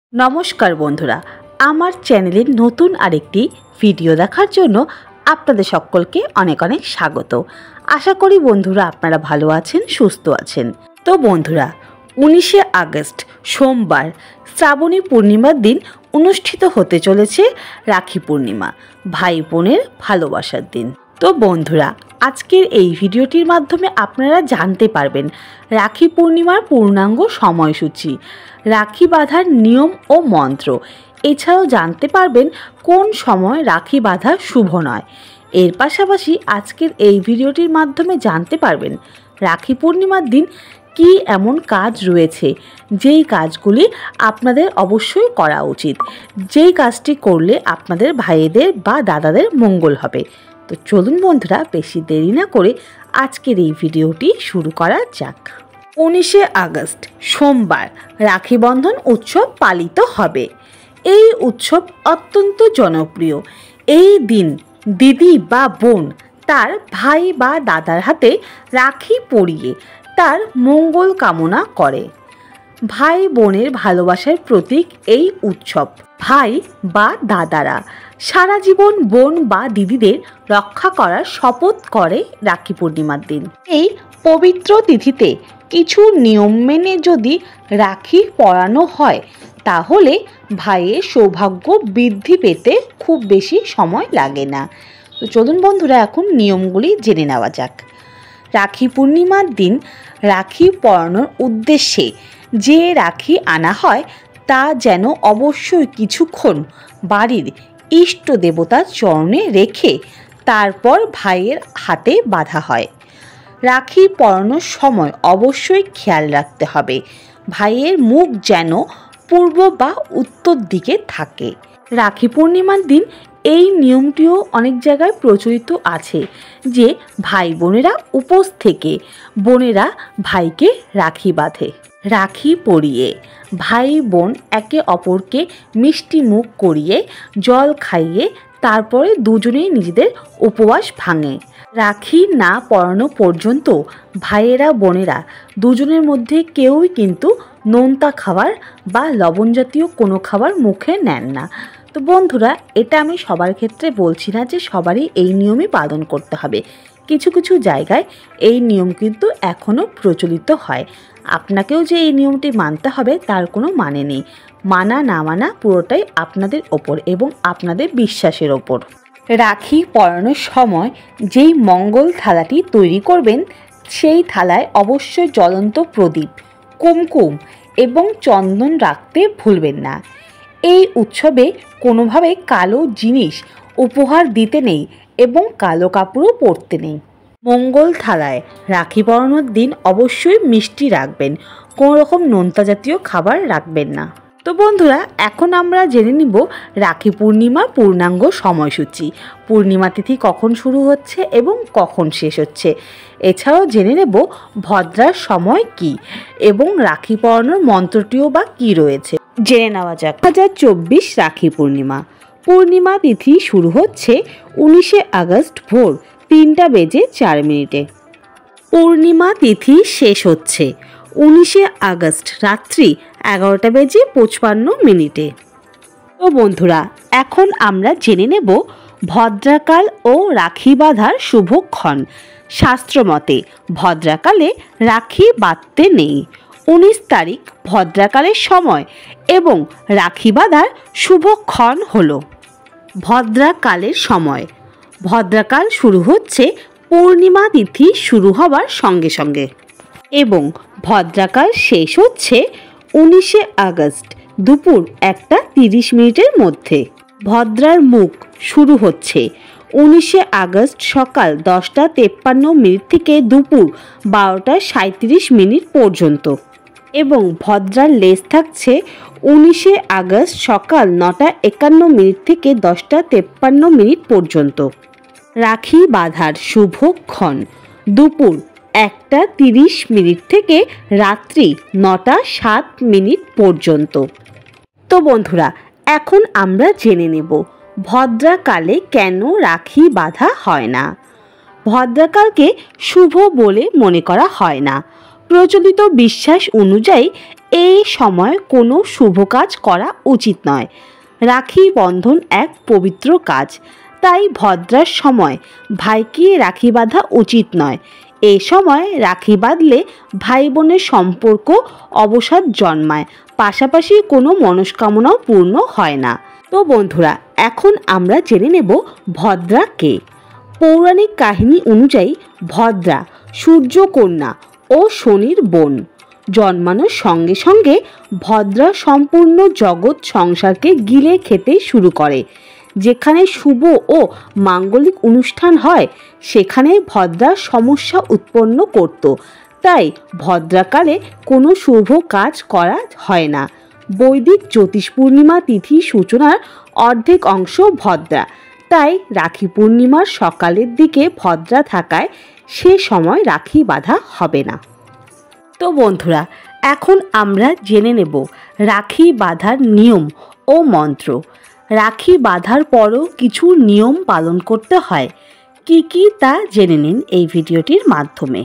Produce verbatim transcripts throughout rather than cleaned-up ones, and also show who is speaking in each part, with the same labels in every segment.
Speaker 1: नमस्कार बंधुरा आमार चैनेले नतून आरेकटी भिडियो देखार जोन्नो आपनादेर सकलके अनेक अनेक स्वागत। आशा करी बंधुरा आपनारा भालो आछेन सुस्थ आछेन। तो बंधुरा उन्नीशे आगस्ट सोमवार श्रावणी पूर्णिमार दिन अनुष्ठित होते चलेछे राखी पूर्णिमा, भाई बोनेर भालोबासार दिन। तो बंधुरा आजकेर এই ভিডিওটির মাধ্যমে আপনারা জানতে পারবেন রাখি পূর্ণিমার পূর্ণাঙ্গ সময়সূচি, রাখি বাঁধার নিয়ম ও মন্ত্র। এছাড়াও জানতে পারবেন কোন সময় রাখি বাঁধা শুভ নয়। এর পাশাপাশি আজকের এই ভিডিওটির মাধ্যমে জানতে পারবেন রাখি পূর্ণিমার দিন কি এমন কাজ রয়েছে যেই কাজগুলি আপনাদের অবশ্যই করা উচিত, যেই কাজটি করলে আপনাদের ভাইদের বা দাদাদের মঙ্গল হবে। তো চলুন বন্ধুরা বেশি দেরি না করে আজকের এই ভিডিওটি শুরু করা যাক। উনিশে আগস্ট সোমবার রাখি বন্ধন উৎসব পালিত হবে। এই উৎসব অত্যন্ত জনপ্রিয়। এই দিন দিদি বা বোন তার ভাই বা দাদার হাতে রাখি পরিয়ে তার মঙ্গল কামনা করে। ভাই বোনের ভালোবাসার প্রতীক এই উৎসব। ভাই বা দাদারা সারা জীবন বোন বা দিদিদের রক্ষা করার শপথ করে রাখি পূর্ণিমার দিন। এই পবিত্র তিথিতে কিছু নিয়ম মেনে যদি রাখি পরানো হয় তাহলে ভাইয়ের সৌভাগ্য বৃদ্ধি পেতে খুব বেশি সময় লাগে না। তো চলুন বন্ধুরা এখন নিয়মগুলি জেনে নেওয়া যাক। রাখি পূর্ণিমার দিন রাখি পরানোর উদ্দেশ্যে যে রাখি আনা হয় তা যেন অবশ্যই কিছুক্ষণ বাড়ির ইষ্ট দেবতার চরণে রেখে তারপর ভাইয়ের হাতে বাঁধা হয়। রাখি পরানোর সময় অবশ্যই খেয়াল রাখতে হবে ভাইয়ের মুখ যেন পূর্ব বা উত্তর দিকে থাকে। রাখি পূর্ণিমার দিন এই নিয়মটিও অনেক জায়গায় প্রচলিত আছে যে ভাই বোনেরা উপোস থেকে বোনেরা ভাইকে রাখি বাঁধে। রাখি পরিয়ে ভাই বোন একে অপরকে মিষ্টি মুখ করিয়ে জল খাইয়ে তারপরে দুজনেই নিজেদের উপবাস ভাঙে। রাখি না পরানো পর্যন্ত ভাইয়েরা বোনেরা দুজনের মধ্যে কেউই কিন্তু নোনতা খাবার বা লবণ জাতীয় কোনো খাবার মুখে নেন না। তো বন্ধুরা এটা আমি সবার ক্ষেত্রে বলছি না যে সবারই এই নিয়মই পালন করতে হবে। কিছু কিছু জায়গায় এই নিয়ম কিন্তু এখনও প্রচলিত হয়। আপনাকেও যে এই নিয়মটি মানতে হবে তার কোনো মানে নেই। মানা না মানা পুরোটাই আপনাদের ওপর এবং আপনাদের বিশ্বাসের ওপর। রাখি পরানোর সময় যেই মঙ্গল থালাটি তৈরি করবেন সেই থালায় অবশ্যই জ্বলন্ত প্রদীপ, কুমকুম এবং চন্দন রাখতে ভুলবেন না। এই উৎসবে কোনোভাবে কালো জিনিস উপহার দিতে নেই এবং কালো কাপড়ও পরতে নেই। মঙ্গল থালায় রাখি পরানোর দিন অবশ্যই মিষ্টি রাখবেন, কোনো রকম নোনতা জাতীয় খাবার রাখবেন না। তো বন্ধুরা এখন আমরা জেনে নিব রাখি পূর্ণিমার পূর্ণাঙ্গ সময়সূচি, পূর্ণিমা তিথি কখন শুরু হচ্ছে এবং কখন শেষ হচ্ছে। এছাড়াও জেনে নেব ভদ্রার সময় কি এবং রাখি পরানোর মন্ত্রটিও বা কি রয়েছে জেনে নেওয়া যাক। দু হাজার চব্বিশ রাখি পূর্ণিমা পূর্ণিমা তিথি শুরু হচ্ছে উনিশে আগস্ট ভোর তিনটা বেজে চার মিনিটে। পূর্ণিমা তিথি শেষ হচ্ছে উনিশে আগস্ট রাত্রি এগারোটা বেজে পঁচপান্ন মিনিটে। তো বন্ধুরা এখন আমরা জেনে নেব ভদ্রাকাল ও রাখি বাঁধার শুভক্ষণ। শাস্ত্রমতে ভদ্রাকালে রাখি বাঁধতে নেই। উনিশ তারিখ ভদ্রাকালের সময় এবং রাখি বাঁধার শুভক্ষণ হল ভদ্রাকালের সময়। ভদ্রাকাল শুরু হচ্ছে পূর্ণিমা তিথি শুরু হবার সঙ্গে সঙ্গে এবং ভদ্রাকাল শেষ হচ্ছে উনিশে আগস্ট দুপুর একটা তিরিশ মিনিটের মধ্যে। ভদ্রার মুখ শুরু হচ্ছে উনিশে আগস্ট সকাল দশটা তেপ্পান্ন মিনিট থেকে দুপুর বারোটা সাঁত্রিশ মিনিট পর্যন্ত এবং ভদ্রার লেজ থাকছে উনিশে আগস্ট সকাল নটা একান্ন মিনিট থেকে দশটা তেপ্পান্ন মিনিট পর্যন্ত। রাখি বাঁধার শুভক্ষণ দুপুর একটা তিরিশ মিনিট থেকে রাত্রি নটা সাত মিনিট পর্যন্ত। তো বন্ধুরা এখন আমরা জেনে নেব ভদ্রাকালে কেন রাখি বাঁধা হয় না। ভদ্রাকালকে শুভ বলে মনে করা হয় না। প্রচলিত বিশ্বাস অনুযায়ী এই সময় কোনো শুভ কাজ করা উচিত নয়। রাখি বন্ধন এক পবিত্র কাজ, তাই ভদ্রার সময় ভাইকে রাখি বাঁধা উচিত নয়। এই সময় রাখি বাঁধলে ভাই বোনের সম্পর্ক অবসাদ জন্মায়, পাশাপাশি কোনো মনস্কামনাও পূর্ণ হয় না। তো বন্ধুরা, এখন আমরা জেনে নেব ভদ্রা কে। পৌরাণিক কাহিনী অনুযায়ী ভদ্রা সূর্যকন্যা ও শনির বোন। জন্মানোর সঙ্গে সঙ্গে ভদ্রা সম্পূর্ণ জগৎ সংসারকে গিলে খেতে শুরু করে। যেখানে শুভ ও মাঙ্গলিক অনুষ্ঠান হয় সেখানে ভদ্রা সমস্যা উৎপন্ন করত, তাই ভদ্রাকালে কোনো শুভ কাজ করা হয় না। বৈদিক জ্যোতিষ পূর্ণিমা তিথি সূচনার অর্ধেক অংশ ভদ্রা, তাই রাখি পূর্ণিমার সকালের দিকে ভদ্রা থাকায় সে সময় রাখি বাঁধা হবে না। তো বন্ধুরা, এখন আমরা জেনে নেব রাখি বাঁধার নিয়ম ও মন্ত্র। রাখি বাঁধার পরও কিছু নিয়ম পালন করতে হয়। কি কি তা জেনে নিন এই ভিডিওটির মাধ্যমে।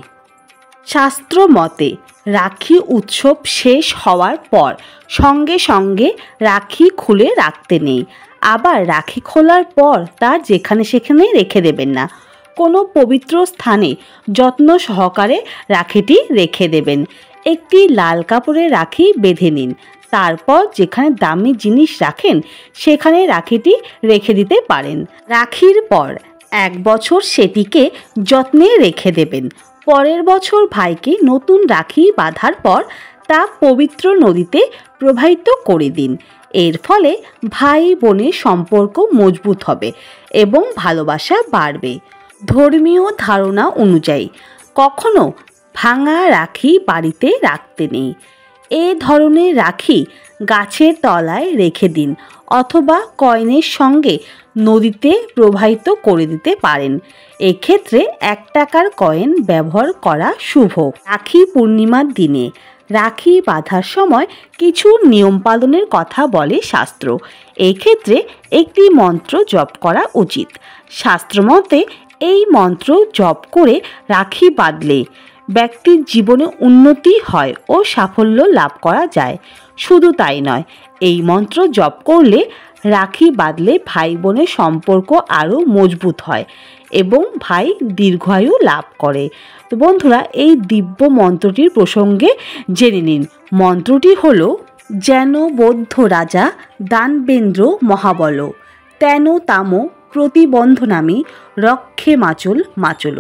Speaker 1: শাস্ত্র মতে রাখি উৎসব শেষ হওয়ার পর সঙ্গে সঙ্গে রাখি খুলে রাখতে নেই। আবার রাখি খোলার পর তা যেখানে সেখানে রেখে দেবেন না। কোনো পবিত্র স্থানে যত্ন সহকারে রাখিটি রেখে দেবেন। একটি লাল কাপড়ে রাখি বেঁধে নিন, তারপর যেখানে দামি জিনিস রাখেন সেখানে রাখিটি রেখে দিতে পারেন। রাখির পর এক বছর সেটিকে যত্নে রেখে দেবেন। পরের বছর ভাইকে নতুন রাখি বাঁধার পর তা পবিত্র নদীতে প্রবাহিত করে দিন। এর ফলে ভাই বোনের সম্পর্ক মজবুত হবে এবং ভালোবাসা বাড়বে। ধর্মীয় ধারণা অনুযায়ী কখনো ভাঙা রাখি বাড়িতে রাখতে নেই। এ ধরনের রাখি গাছের তলায় রেখে দিন অথবা কয়েনের সঙ্গে নদীতে প্রবাহিত করে দিতে পারেন। এক্ষেত্রে এক টাকার কয়েন ব্যবহার করা শুভ। রাখি পূর্ণিমার দিনে রাখি বাঁধার সময় কিছু নিয়ম পালনের কথা বলে শাস্ত্র। এক্ষেত্রে একটি মন্ত্র জপ করা উচিত। শাস্ত্রমতে এই মন্ত্র জপ করে রাখি বাঁধলে ব্যক্তির জীবনে উন্নতি হয় ও সাফল্য লাভ করা যায়। শুধু তাই নয়, এই মন্ত্র জপ করলে রাখি বাঁধলে ভাই বোনের সম্পর্ক আরও মজবুত হয় এবং ভাই দীর্ঘায়ু লাভ করে। তো বন্ধুরা, এই দিব্য মন্ত্রটির প্রসঙ্গে জেনে নিন। মন্ত্রটি হল, যেন বৌদ্ধ রাজা দানবেন্দ্র মহাবল, তেন তাম প্রতিবন্ধনামি রক্ষে মাচল মাচল।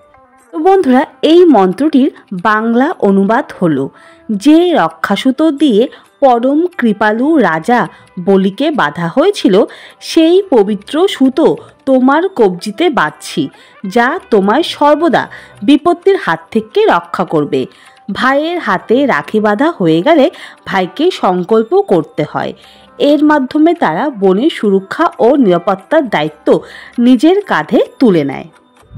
Speaker 1: তো বন্ধুরা, এই মন্ত্রটির বাংলা অনুবাদ হল, যে রক্ষাসূত্র দিয়ে পরম কৃপালু রাজা বলিকে বাঁধা হয়েছিল সেই পবিত্র সুতো তোমার কবজিতে বাঁধছি, যা তোমায় সর্বদা বিপত্তির হাত থেকে রক্ষা করবে। ভাইয়ের হাতে রাখি বাঁধা হয়ে গেলে ভাইকে সংকল্প করতে হয়। এর মাধ্যমে তারা বোনের সুরক্ষা ও নিরাপত্তার দায়িত্ব নিজের কাঁধে তুলে নেয়।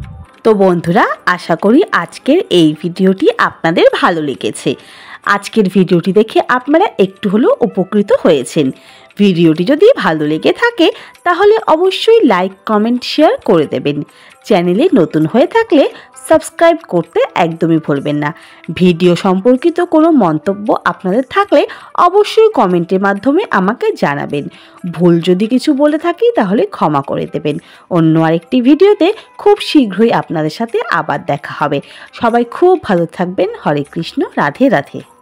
Speaker 1: তো বন্ধুরা, আশা করি আজকের এই ভিডিওটি আপনাদের ভালো লেগেছে। আজকের ভিডিওটি দেখে আপনারা একটু হলেও উপকৃত হয়েছেন। ভিডিওটি যদি ভালো লেগে থাকে তাহলে অবশ্যই লাইক, কমেন্ট, শেয়ার করে দেবেন। চ্যানেলে নতুন হয়ে থাকলে সাবস্ক্রাইব করতে একদমই ভুলবেন না। ভিডিও সম্পর্কিত কোনো মন্তব্য আপনাদের থাকলে অবশ্যই কমেন্টের মাধ্যমে আমাকে জানাবেন। ভুল যদি কিছু বলে থাকি তাহলে ক্ষমা করে দেবেন। অন্য আরেকটি ভিডিওতে খুব শীঘ্রই আপনাদের সাথে আবার দেখা হবে। সবাই খুব ভালো থাকবেন। হরে কৃষ্ণ, রাধে রাধে।